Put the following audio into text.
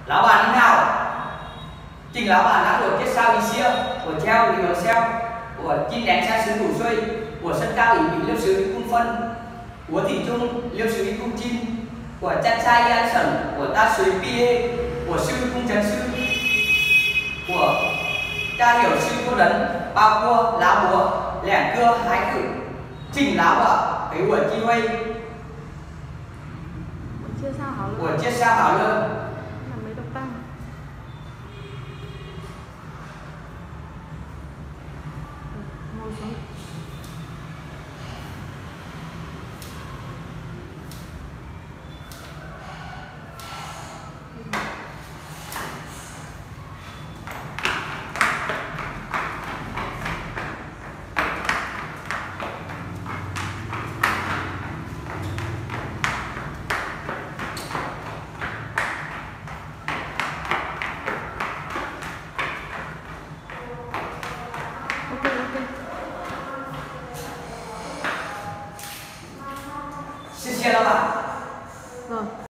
Lão bản thế nào? Trình lão bản đã của chiếc sao đi xia, của treo đi ngờ xeo, của chim đánh xa xứ đủ xuôi, của sân cao ý bị liêu sứ đi cung phân, của thị trung liêu sứ đi cung chim, của chăn trai đi ăn sẩn, của ta suối pie, của sư cung chấn sư, của ta hiểu sư cô đấn, bao cua, lá búa, lẻn cưa, hái cử, trình lão vợ, cái của chi huây, của chiếc sao hảo lơ. Xin chào các bạn.